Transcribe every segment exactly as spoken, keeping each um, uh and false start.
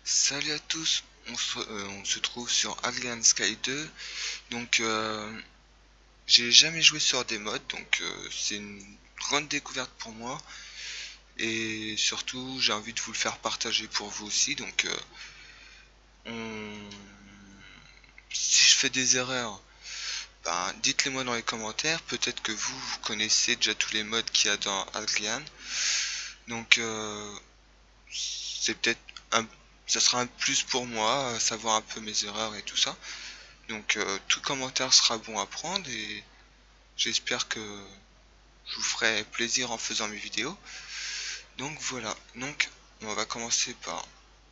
Salut à tous, on se, euh, on se trouve sur Alien Sky deux. Donc euh, j'ai jamais joué sur des mods, donc euh, c'est une grande découverte pour moi. Et surtout j'ai envie de vous le faire partager pour vous aussi. Donc euh, on... si je fais des erreurs, ben, dites-les moi dans les commentaires. Peut-être que vous, vous connaissez déjà tous les mods qu'il y a dans Alien. Donc euh, c'est peut-être un... ça sera un plus pour moi, euh, savoir un peu mes erreurs et tout ça. Donc euh, tout commentaire sera bon à prendre et j'espère que je vous ferai plaisir en faisant mes vidéos. Donc voilà, donc on va commencer par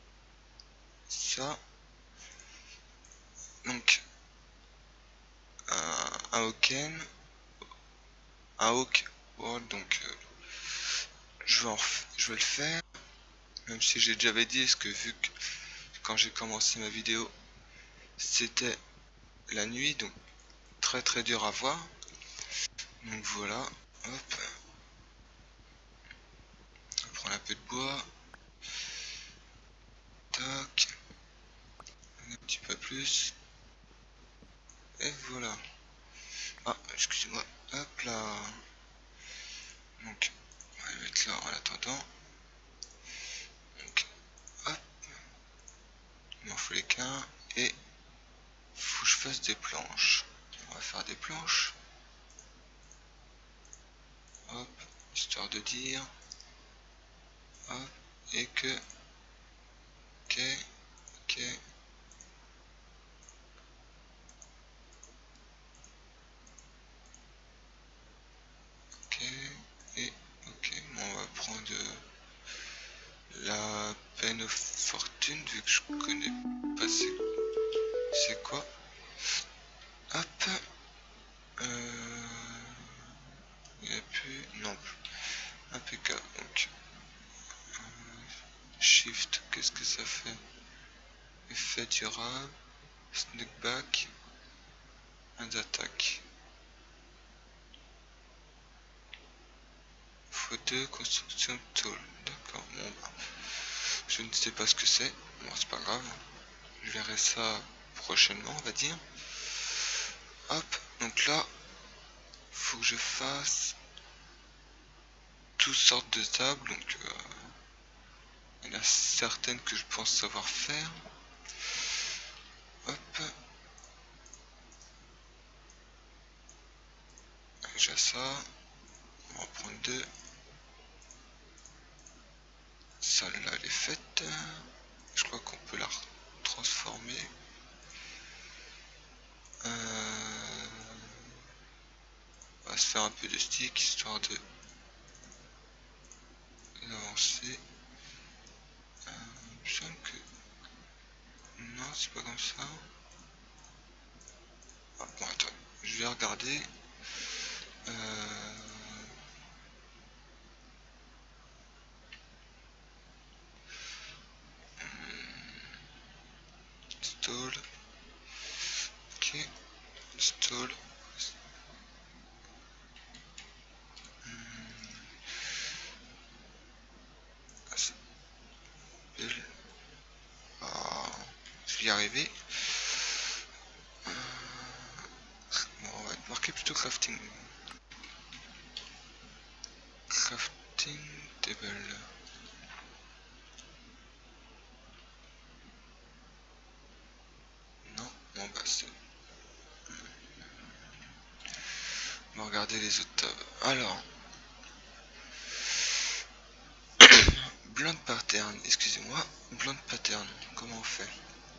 ça. Donc un, un Hawken, un Hawk World, donc euh, je, vais en je vais le faire, même si j'ai déjà dit, parce que vu que quand j'ai commencé ma vidéo c'était la nuit, donc très très dur à voir. Donc voilà, hop, on va prendre un peu de bois, tac, un petit peu plus, et voilà. Ah, excusez-moi, hop là. Donc, on va les mettre là en attendant. Donc, hop, il m'en faut les qu'un. Et faut que je fasse des planches. On va faire des planches. Hop, histoire de dire. Hop, et que. Ok, ok. Ok, et ok. Bon, on va prendre la peine of fortune, vu que je connais pas c'est quoi. Hop. Euh, il n'y a plus. Non, impeccable. Donc, shift, qu'est-ce que ça fait? Effet durable, sneak back, and attaque. Fois deux, construction tool. D'accord, bon bah, je ne sais pas ce que c'est. Bon, c'est pas grave. Je verrai ça prochainement, on va dire. Hop, donc là, faut que je fasse toutes sortes de tables. Donc, euh, il y en a certaines que je pense savoir faire. Hop. Déjà ça. On va en prendre deux. Celle-là, elle est faite. Je crois qu'on peut la transformer. Euh, on va se faire un peu de stick histoire de d'avancer. Euh, il me semble que non, c'est pas comme ça. Ah, bon, attends, je vais regarder. Euh... Stall. Ok. Stall. Ah, je vais y arriver. Euh... Bon, on va marquer plutôt crafting. Crafting table. Non, bon bah c'est... On va regarder les autres tables. Alors... Blend pattern, excusez-moi. Blend pattern, comment on fait?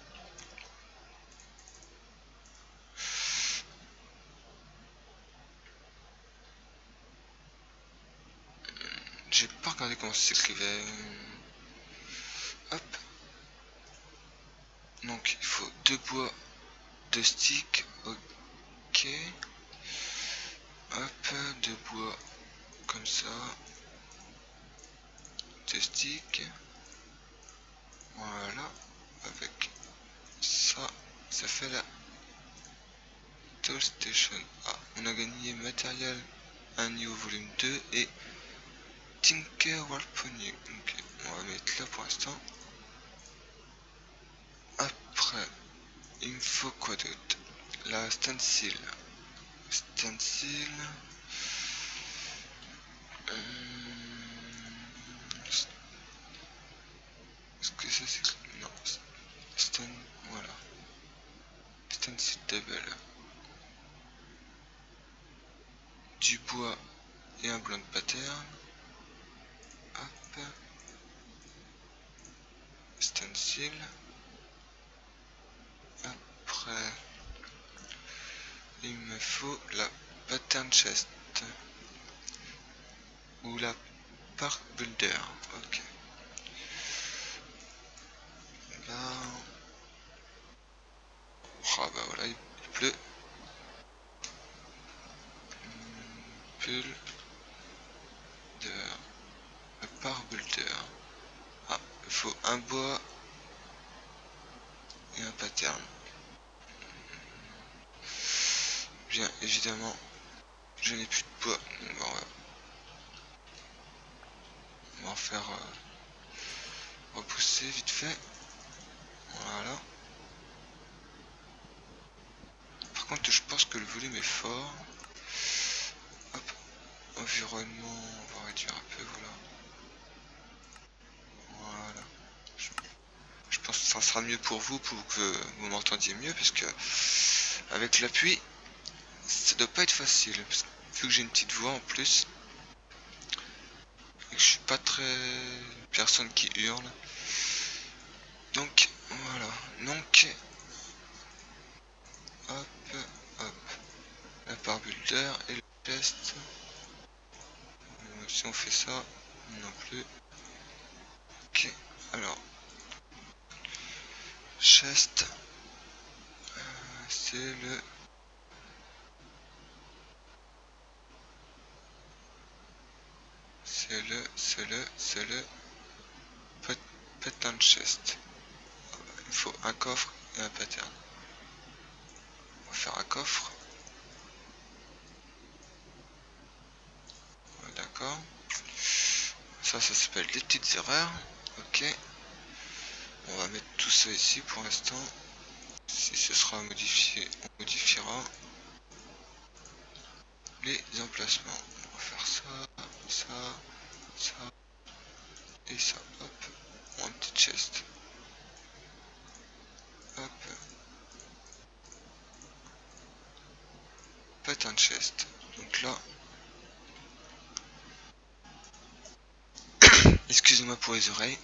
J'ai pas regardé comment ça s'écrivait. Hop. Donc il faut deux bois, deux sticks. Ok. Hop, deux bois comme ça. Deux sticks. Voilà. Avec ça, ça fait la Tool Station. Ah, on a gagné matériel un niveau volume deux et Tinker Warponic. Ok, on va mettre là pour l'instant. Il me faut quoi d'autre? La stencil. Stencil. Hum, Est-ce que ça c'est... Non. Sten... Voilà. Stencil double. Du bois et un blanc de pattern. Hop. Stencil. Après, il me faut la pattern chest. Ou la park builder. Ok. Là... Ah bah voilà, il pleut. Builder. La park builder. Ah, il faut un bois et un pattern. Bien évidemment, je n'ai plus de bois. Bon, ouais. On va en faire euh, repousser vite fait. Voilà. Par contre, je pense que le volume est fort. Hop. Environnement, on va réduire un peu, voilà. Voilà. Je, je pense que ça sera mieux pour vous, pour que vous m'entendiez mieux, parce que avec l'appui, ça doit pas être facile. Parce que, vu que j'ai une petite voix en plus, et que je suis pas très une personne qui hurle. Donc, voilà. Donc, hop, hop. La part builder et le chest. Euh, si on fait ça, non plus. Ok, alors, chest, euh, c'est le... C'est le, c'est le, c'est le pattern chest. Il faut un coffre et un pattern. On va faire un coffre. D'accord. Ça, ça s'appelle les petites erreurs. Ok. On va mettre tout ça ici pour l'instant. Si ce sera modifié, on modifiera les emplacements. On va faire ça, ça, ça et ça. Hop. Un petit chest. Hop. Pattern chest. Donc là, excusez-moi pour les oreilles.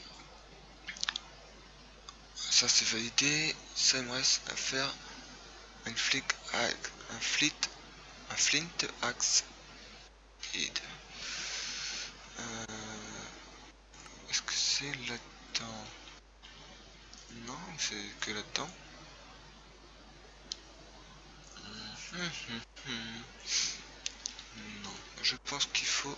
Ça c'est validé. Ça il me reste à faire un flic, un flit, un flint axe. Euh, Est-ce que c'est là-dedans? Non, c'est que là-dedans. Non, je pense qu'il faut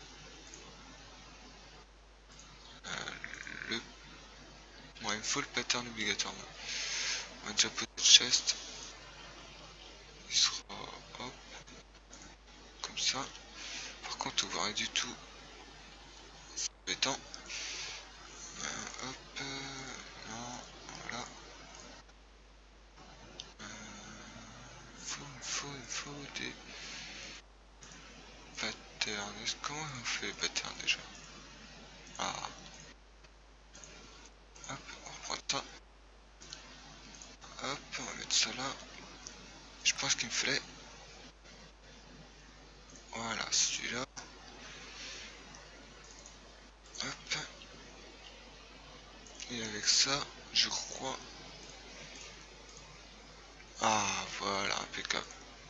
euh, le... Ouais, il me faut le pattern obligatoirement. On va déjà poser le chest. Il sera hop, comme ça. Par contre, on voit rien du tout. C'est embêtant. Euh, hop, euh, non, voilà. Euh, faut, il faut, il faut des patterns. Comment on fait les patterns déjà? Ah, hop, on reprend ça. Hop, on va mettre ça là. Je pense qu'il me fallait. Voilà, celui-là. Hop. Et avec ça, je crois. Ah, voilà, impeccable.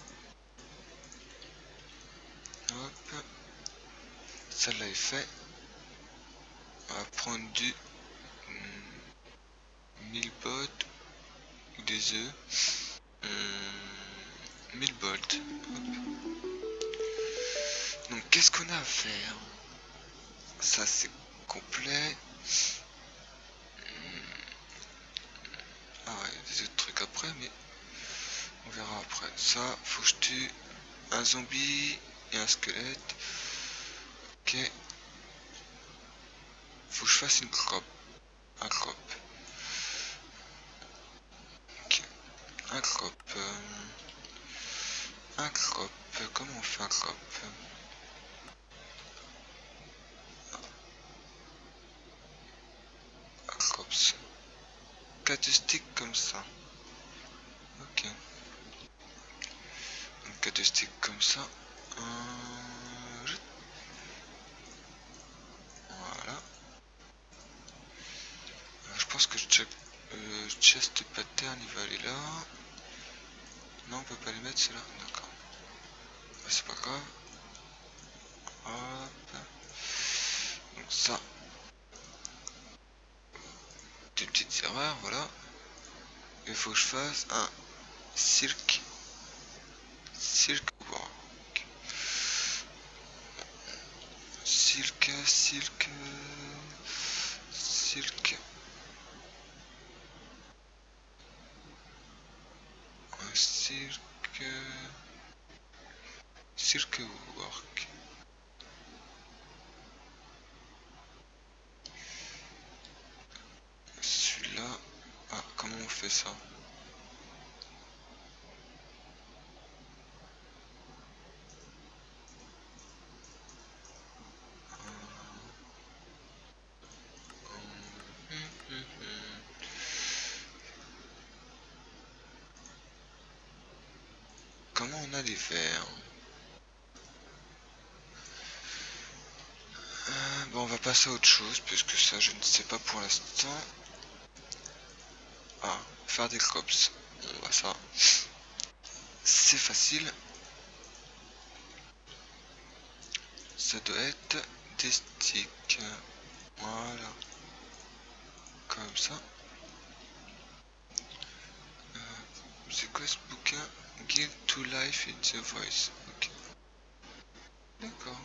Hop. Celle-là est fait. On va prendre du hmm, mille bottes ou des œufs. Hmm, mille bolts. Donc, qu'est-ce qu'on a à faire? Ça, c'est complet. Ah ouais, il y a des autres trucs après, mais on verra après. Ça, faut que je tue un zombie et un squelette. Ok. Faut que je fasse une crop. Un crop. Ok. un crop. Euh, un crop. Comment on fait un crop? Un crops. quatre sticks comme ça. Ok. Donc quatre sticks comme ça. Euh, voilà. Je pense que je check. Euh, chest pattern, il va aller là. Non, on peut pas les mettre, c'est là. D'accord. Bah, c'est pas grave. Hop. Donc ça. Des petites erreurs, voilà. Il faut que je fasse un silk. Silk work. Silk, silk. Silk. Un silk. Silk work. Celui-là. Ah, comment on fait ça? Comment on a les verres? euh, Bon, on va passer à autre chose, puisque ça, je ne sais pas pour l'instant. Ah, faire des crops. Bon, bah ça, c'est facile. Ça doit être des sticks. Voilà. Comme ça. Euh, c'est quoi ce bouquin? Guide to Life in the Voice. Ok. D'accord.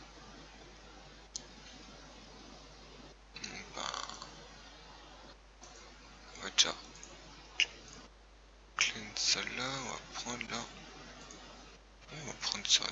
Bon, bah, on va déjà clean celle-là. On va prendre là. On va prendre ça.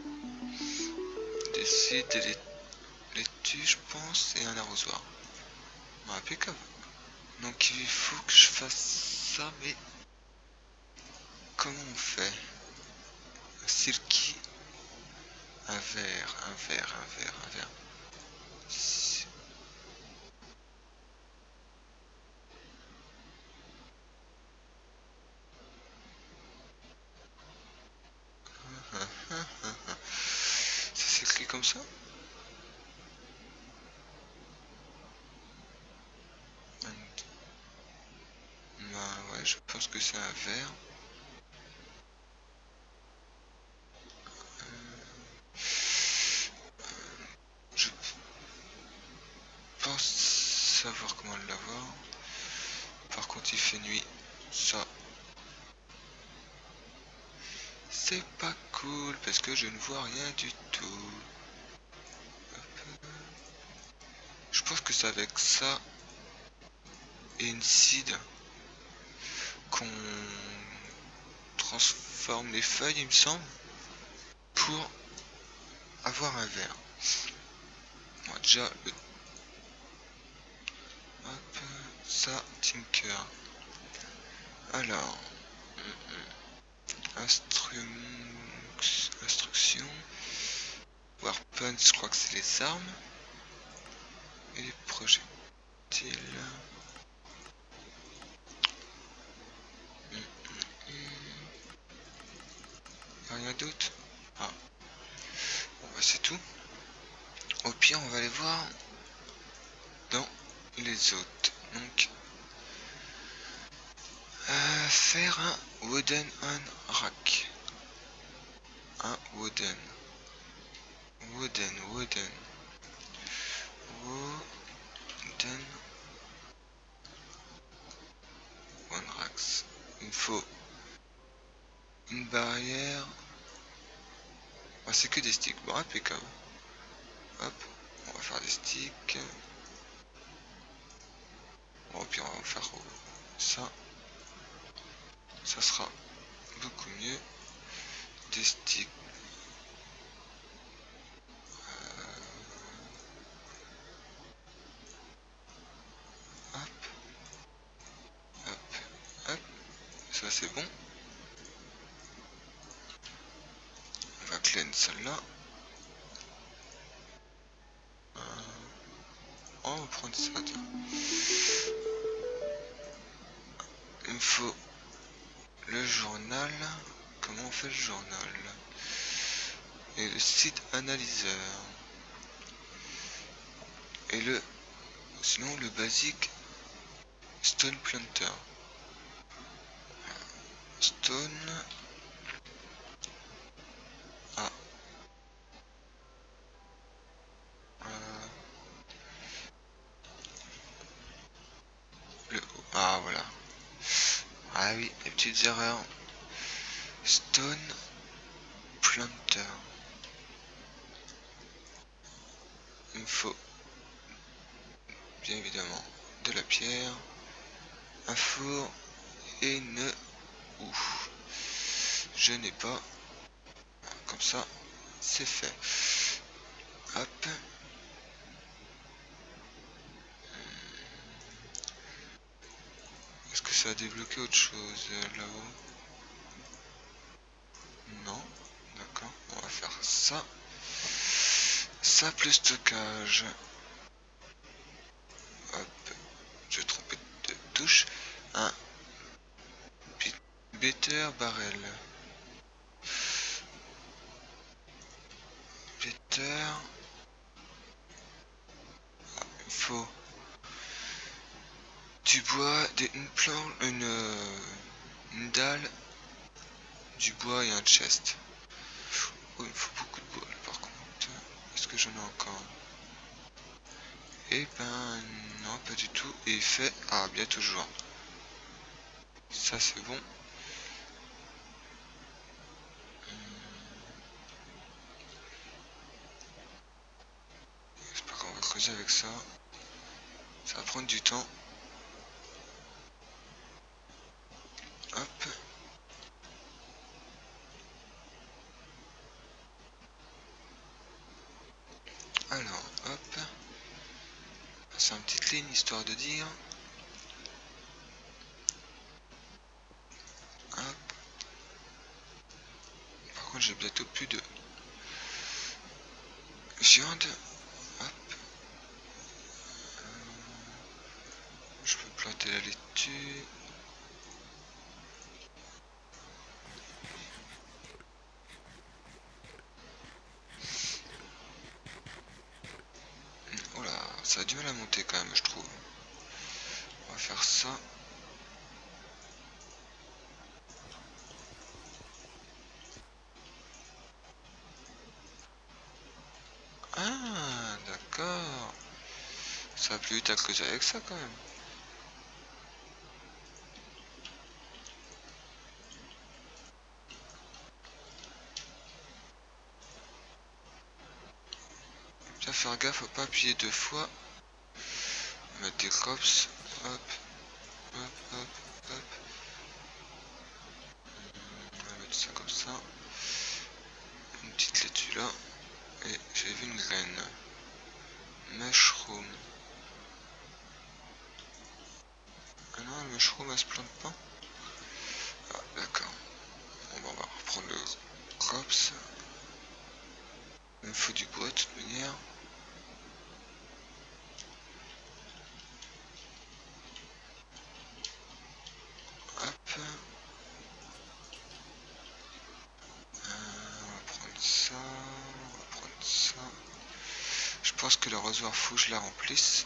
Des seeds et des laitues, je pense, et un arrosoir. Bah, impeccable. Donc il faut que je fasse ça, mais comment on fait? Un silky, un verre, un verre, un verre, un verre. Ça s'écrit comme ça? Bah ouais, je pense que c'est un verre. Je pense savoir comment l'avoir. Par contre, il fait nuit. Ça, c'est pas cool parce que je ne vois rien du tout. Je pense que c'est avec ça et une seed qu'on transforme les feuilles, il me semble, pour avoir un verre. Bon, déjà, le... Hop, ça, Tinker. Alors, instru... instruction. Weapons, je crois que c'est les armes. Et les projectiles. Rien d'autre? Ah, bon bah c'est tout. Au pire, on va aller voir dans les autres. Donc, euh, faire un wooden on rack. Un wooden. Wooden, wooden. Wooden one racks. Il faut une barrière. Ah, c'est que des sticks. Bon, impeccable. Hop, on va faire des sticks. Bon, puis on va faire ça. Ça sera beaucoup mieux. Des sticks. Euh, hop, hop, hop. Ça c'est bon. On va clean celle-là. Euh... Oh, on va prendre ça, tiens. Il me faut le journal. Comment on fait le journal? Et le site analyseur. Et le... Sinon le basique Stone Planter. Stone... Ah. Euh... Le... Ah voilà. Ah oui, les petites erreurs. Stone Planter. Il me faut bien évidemment de la pierre, un four et une houe. Je n'ai pas. Comme ça, c'est fait. Hop. Est-ce que ça a débloqué autre chose là-haut? Non. D'accord. On va faire ça. Ça plus stockage. Hop. Je trompé de touche. Un better barrel. Better. Ah, il faut du bois, des, une planche, une, euh, une dalle, du bois et un chest. Oh, il me faut beaucoup de bois par contre. Est-ce que j'en ai encore? Eh ben non, pas du tout. Et il fait... Ah, bien toujours. Ça c'est bon. J'espère qu'on va creuser avec ça. Ça va prendre du temps. Hop. Alors, hop. C'est une petite ligne histoire de dire. Hop. Par contre, j'ai bientôt plus de viande. Hop. Je peux planter la laitue. Oh là, ça a du mal à monter quand même, je trouve. On va faire ça. Ah, d'accord. Ça va plus vite à creuser avec ça quand même. Bien faire gaffe, faut pas appuyer deux fois. Mettre des crops. Hop. Hop, hop, hop. On va mettre ça comme ça. Une petite laitue là. Et j'ai vu une graine. Mushroom. Ah non, le mushroom elle se plante pas. Ah, d'accord. Bon, bah, on va reprendre le crops. Il me faut du bois de toute manière. Hop. Euh, on va prendre ça. On va prendre ça. Je pense que le rasoir faut que je la remplisse.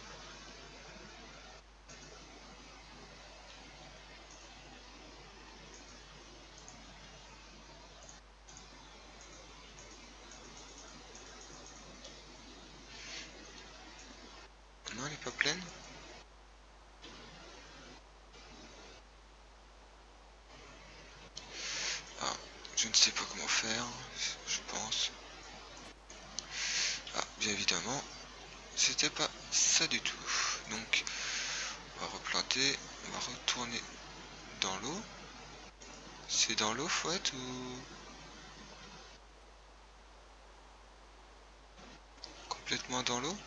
Non, elle est pas pleine. Ah, je ne sais pas comment faire, je pense. Ah, bien évidemment, c'était pas ça du tout. Donc, on va replanter, on va retourner dans l'eau. C'est dans l'eau, faut être ou complètement dans l'eau?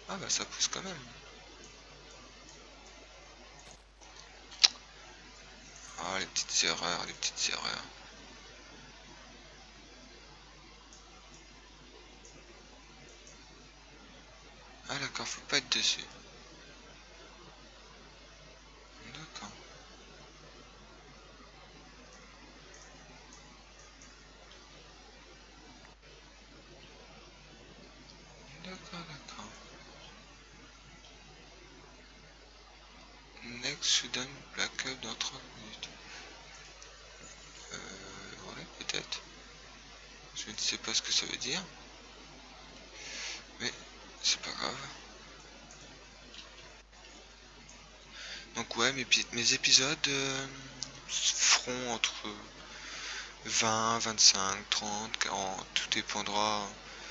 Ah bah ça pousse quand même. Ah les petites erreurs, les petites erreurs. Ah d'accord, faut pas être dessus. D'accord. D'accord, d'accord. Next shouldn't backup dans trente minutes. Euh, ouais, peut-être. Je ne sais pas ce que ça veut dire. Mais c'est pas grave. Donc ouais, mes, mes épisodes euh, feront entre vingt, vingt-cinq, trente, quarante. Tout dépendra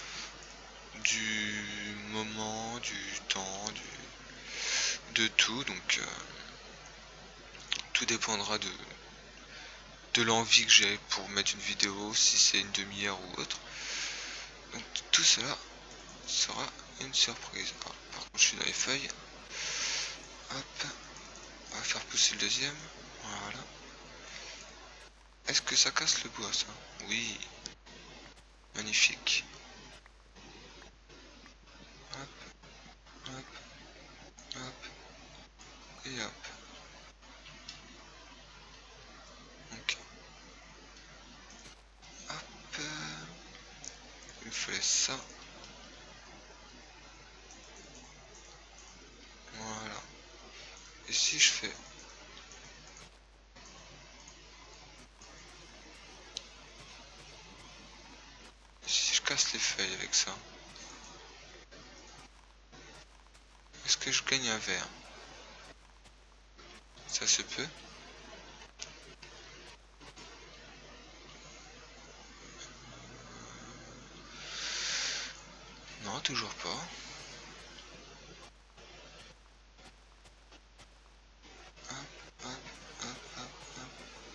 du moment, du temps, du, de tout. Donc euh, tout dépendra de, de l'envie que j'ai pour mettre une vidéo, si c'est une demi-heure ou autre. Donc tout cela sera une surprise. Ah, par contre je suis dans les feuilles. Hop, on va faire pousser le deuxième. Voilà. Est-ce que ça casse le bois ça? Oui. Magnifique. Hop, hop, hop. Et hop. Ok. Hop. Il me fallait ça. Voilà. Et si je fais... Si je casse les feuilles avec ça, est-ce que je gagne un verre? Ça se peut. Non, toujours pas. Hop, hop, hop, hop, hop.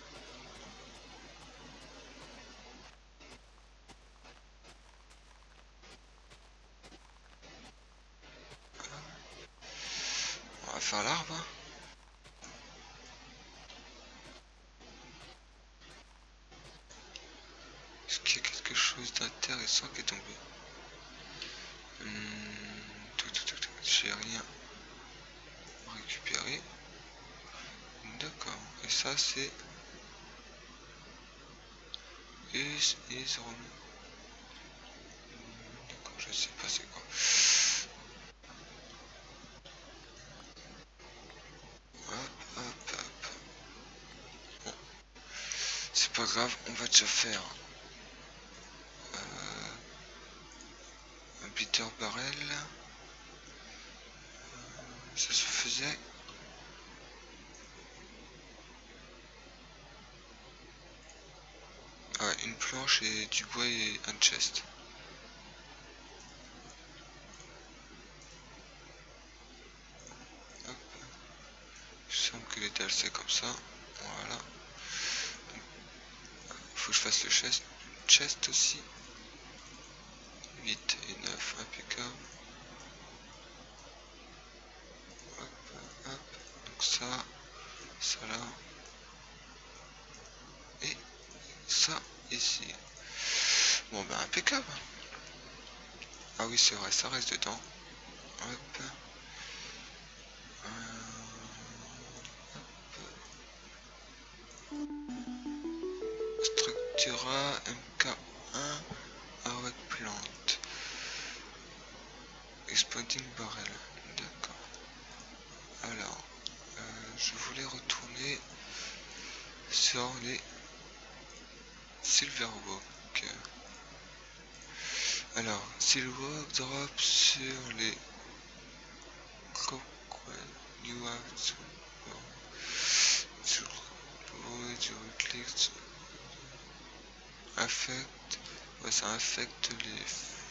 On va faire l'arbre. Est-ce qu'il y a quelque chose d'intéressant qui est tombé? hmm, tout, tout, tout, tout. J'ai rien récupéré. D'accord. Et ça c'est... Is, is, d'accord, je sais pas c'est quoi. Hop, hop, hop. Bon, c'est pas grave, on va déjà faire euh, un bitter barrel. Ça se faisait. Ah ouais, une planche et du bois et un chest. Hop. Il semble que les dalles c'est comme ça. Voilà. Faut que je fasse le chest, chest aussi. huit et neuf, impeccable. Hop, hop. Donc ça, ça là. Et ça ici. Bon ben impeccable. Ah oui c'est vrai, ça reste dedans. Hop. Euh, Structura M K un Hard Plant. Exploding Barrel. D'accord. Alors, euh, je voulais retourner sur les Silverwalk. Alors, Silverwalk drop sur les Crockwell. You have to to avoid your clicks. Affect. Ouais, ça affecte les.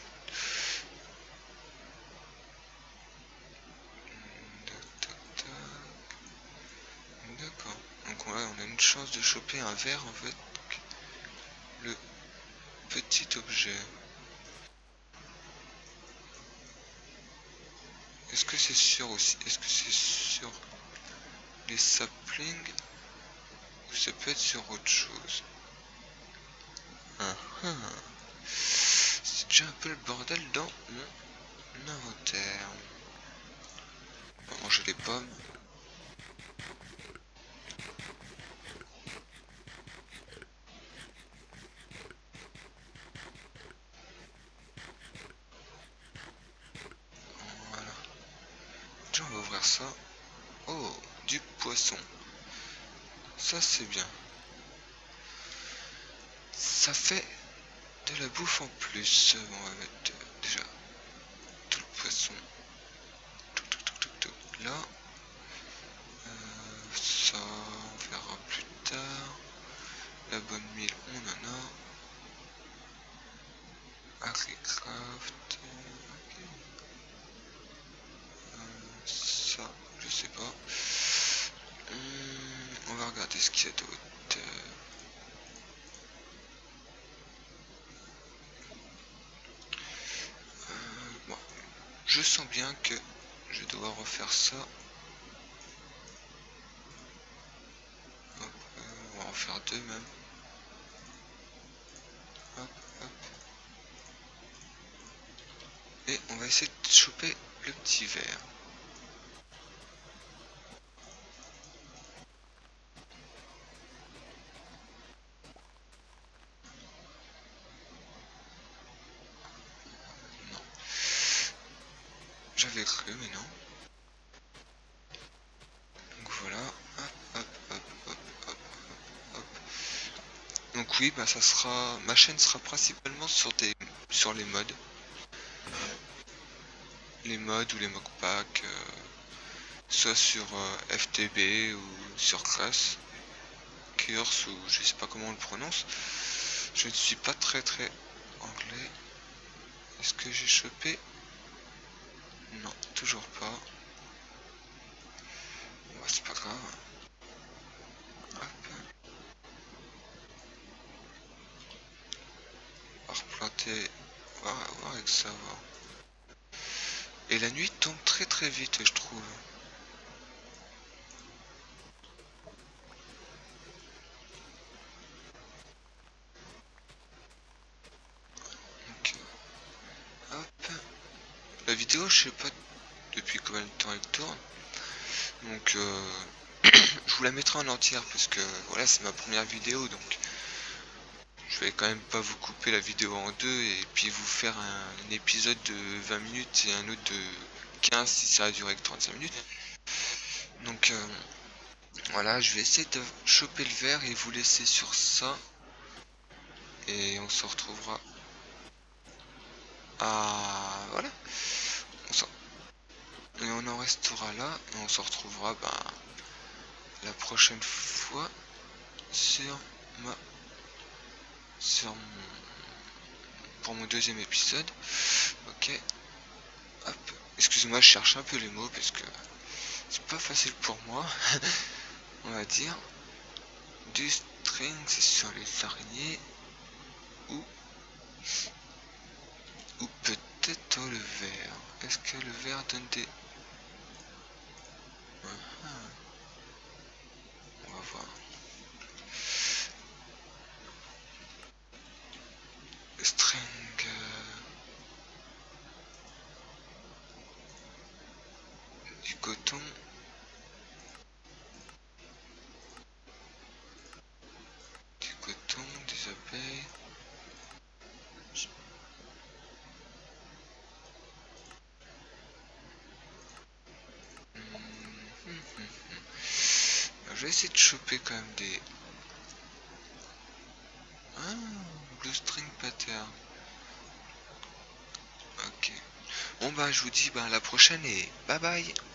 D'accord. Donc ouais, on a une chance de choper un verre en fait. Le petit objet. Est-ce que c'est sûr aussi? Est-ce que c'est sur les saplings ou ça peut être sur autre chose? Ah, ah. C'est déjà un peu le bordel dans mon inventaire. On va manger les pommes. Voilà. Déjà on va ouvrir ça. Oh, du poisson. Ça c'est bien. Ça fait de la bouffe en plus. Bon, on va mettre euh, déjà tout le poisson. Tout, tout, tout, tout, tout. Là. Euh, ça, on verra plus tard. La bonne mille, on en a. Agricraft. Okay. Euh, ça, je sais pas. Hum, on va regarder ce qu'il y a d'autre. Euh, bon. Je sens bien que je dois refaire ça. Hop, euh, on va en faire deux même. Hop, hop. Et on va essayer de choper le petit verre. Non. J'avais cru, mais non. Donc voilà. Hop, hop, hop, hop, hop, hop. Donc oui, bah ça sera. Ma chaîne sera principalement sur des. sur les mods. Les mods ou les mockpacks. Euh, soit sur euh, F T B ou sur Crass. Curse ou je sais pas comment on le prononce. Je ne suis pas très très anglais. Est-ce que j'ai chopé? Non, toujours pas. Bon, bah, c'est pas grave. Hop. On va replanter. On va voir avec ça. Voir. Et la nuit tombe très très vite, je trouve. Donc, hop. La vidéo, je sais pas depuis combien de temps elle tourne. Donc, euh, je vous la mettrai en entière parce que voilà, c'est ma première vidéo. Donc, je vais quand même pas vous couper la vidéo en deux et puis vous faire un, un épisode de vingt minutes et un autre de quinze si ça a duré que trente-cinq minutes. Donc, euh, voilà, je vais essayer de choper le verre et vous laisser sur ça. Et on se retrouvera à... Voilà. On, et on en restera là. Et on se retrouvera ben, la prochaine fois sur ma... Sur mon... Pour mon deuxième épisode. Ok. Hop. Excusez-moi, je cherche un peu les mots parce que c'est pas facile pour moi. On va dire. Du string, c'est sur les araignées. Ou... Ou peut-être le verre. Est-ce que le verre donne des... Uh-huh. On va voir. String... Euh... Du coton. Du coton, des abeilles. Je vais essayer de choper quand même des... Ah, blue string pattern. Ok. Bon bah je vous dis bah à la prochaine et bye bye.